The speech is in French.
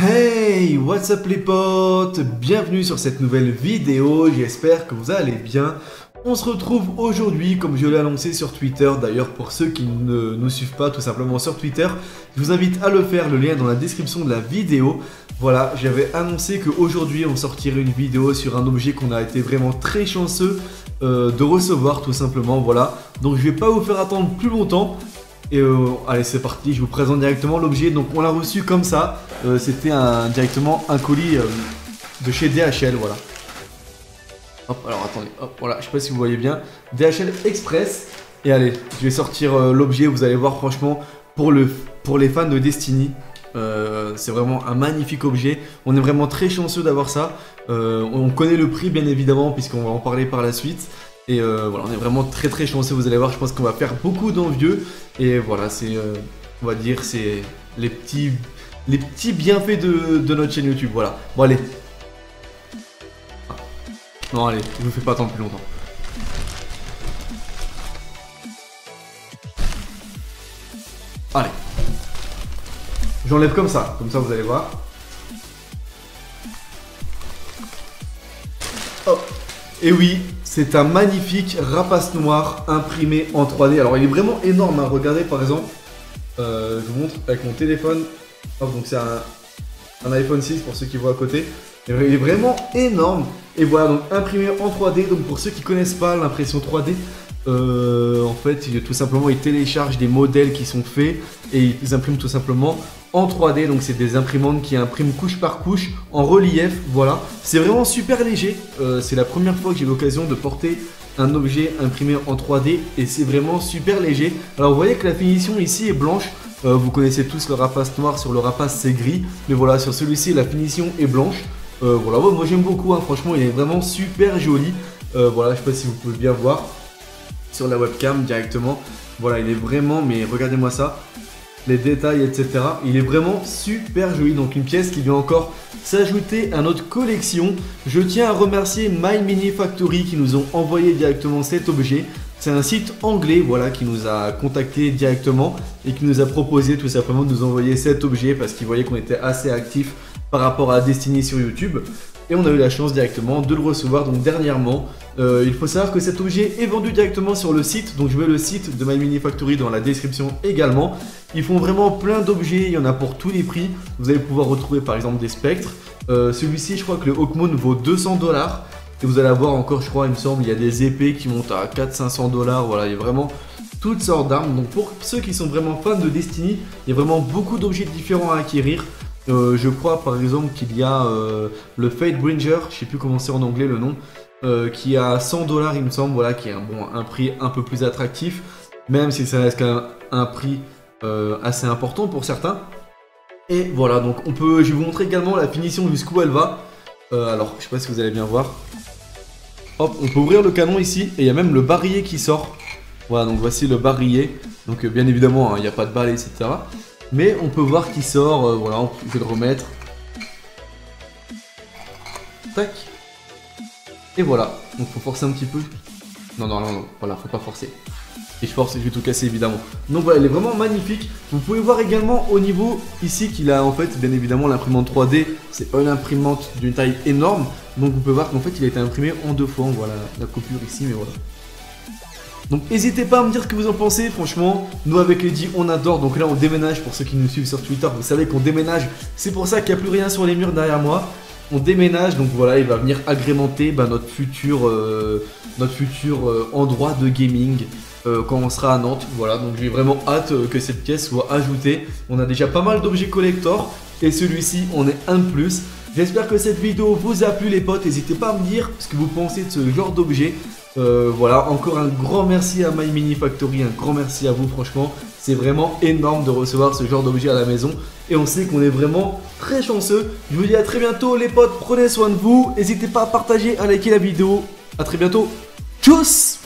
Hey, what's up les potes? Bienvenue sur cette nouvelle vidéo, j'espère que vous allez bien. On se retrouve aujourd'hui, comme je l'ai annoncé sur Twitter. D'ailleurs, pour ceux qui ne nous suivent pas tout simplement sur Twitter, je vous invite à le faire, le lien est dans la description de la vidéo. Voilà, j'avais annoncé qu'aujourd'hui on sortirait une vidéo sur un objet qu'on a été vraiment très chanceux de recevoir tout simplement, voilà. Donc je vais pas vous faire attendre plus longtemps. Et allez, c'est parti, je vous présente directement l'objet. Donc on l'a reçu comme ça, c'était directement un colis de chez DHL, voilà. Hop, alors attendez, hop, voilà, je sais pas si vous voyez bien, DHL Express. Et allez, je vais sortir l'objet, vous allez voir franchement, pour les fans de Destiny, c'est vraiment un magnifique objet. On est vraiment très chanceux d'avoir ça. On connaît le prix bien évidemment, puisqu'on va en parler par la suite. Et voilà, on est vraiment très chanceux, vous allez voir, je pense qu'on va faire beaucoup d'envieux. Et voilà, c'est, on va dire, c'est les petits bienfaits de notre chaîne YouTube, voilà. Bon allez. Non allez, je vous fais pas attendre plus longtemps. Allez. J'enlève comme ça vous allez voir. Hop. Et oui, c'est un magnifique rapace noir imprimé en 3D. Alors il est vraiment énorme, hein. Regardez par exemple, je vous montre avec mon téléphone. Hop, donc c'est un iPhone 6 pour ceux qui voient à côté. Il est vraiment énorme. Et voilà, donc imprimé en 3D. Donc pour ceux qui connaissent pas l'impression 3D, en fait, tout simplement, ils téléchargent des modèles qui sont faits et ils impriment tout simplement en 3D. Donc c'est des imprimantes qui impriment couche par couche en relief, voilà. C'est vraiment super léger. C'est la première fois que j'ai l'occasion de porter un objet imprimé en 3D et c'est vraiment super léger. Alors vous voyez que la finition ici est blanche. Vous connaissez tous le rapace noir, sur le rapace c'est gris. Mais voilà, sur celui-ci la finition est blanche. Voilà, moi j'aime beaucoup, hein. Franchement il est vraiment super joli. Voilà, je sais pas si vous pouvez bien voir sur la webcam directement. Voilà, il est vraiment, mais regardez-moi ça, les détails, etc. Il est vraiment super joli. Donc une pièce qui vient encore s'ajouter à notre collection. Je tiens à remercier My Mini Factory qui nous ont envoyé directement cet objet. C'est un site anglais, voilà, qui nous a contacté directement et qui nous a proposé tout simplement de nous envoyer cet objet parce qu'ils voyaient qu'on était assez actifs par rapport à Destiny sur YouTube. Et on a eu la chance directement de le recevoir donc dernièrement. Il faut savoir que cet objet est vendu directement sur le site. Donc je mets le site de My Mini Factory dans la description également. Ils font vraiment plein d'objets, il y en a pour tous les prix. Vous allez pouvoir retrouver par exemple des spectres. Celui-ci, je crois que le Hawkmoon vaut 200 $. Et vous allez avoir encore, je crois, il me semble, il y a des épées qui montent à 400-500 $. Voilà, il y a vraiment toutes sortes d'armes. Donc pour ceux qui sont vraiment fans de Destiny, il y a vraiment beaucoup d'objets différents à acquérir. Je crois par exemple qu'il y a le Fatebringer, je sais plus comment c'est en anglais le nom, qui a 100 $, il me semble, voilà, qui est un prix un peu plus attractif, même si ça reste quand même un prix assez important pour certains. Et voilà, donc je vais vous montrer également la finition jusqu'où elle va. Alors, je sais pas si vous allez bien voir. Hop, on peut ouvrir le canon ici et il y a même le barillet qui sort. Voilà, donc voici le barillet. Donc bien évidemment, il n'y a pas de balle, etc. Mais on peut voir qu'il sort, voilà, je vais le remettre. Tac. Et voilà, donc faut forcer un petit peu. Non, voilà, faut pas forcer. Et je force et je vais tout casser évidemment. Donc voilà, il est vraiment magnifique. Vous pouvez voir également au niveau ici qu'il a en fait, bien évidemment, l'imprimante 3D. C'est pas une imprimante d'une taille énorme. Donc vous pouvez voir qu'en fait il a été imprimé en 2 fois. Voilà la coupure ici, mais voilà. Donc n'hésitez pas à me dire ce que vous en pensez, franchement, nous avec Eddie on adore. Donc là on déménage, pour ceux qui nous suivent sur Twitter, vous savez qu'on déménage, c'est pour ça qu'il n'y a plus rien sur les murs derrière moi. On déménage, donc voilà, il va venir agrémenter notre futur endroit de gaming quand on sera à Nantes. Voilà, donc j'ai vraiment hâte que cette pièce soit ajoutée. On a déjà pas mal d'objets collector et celui-ci on est un de plus. J'espère que cette vidéo vous a plu les potes, n'hésitez pas à me dire ce que vous pensez de ce genre d'objet. Voilà, encore un grand merci à My Mini Factory, un grand merci à vous, franchement, c'est vraiment énorme de recevoir ce genre d'objet à la maison et on sait qu'on est vraiment très chanceux. Je vous dis à très bientôt les potes, prenez soin de vous, n'hésitez pas à partager, à liker la vidéo, à très bientôt, tchuss.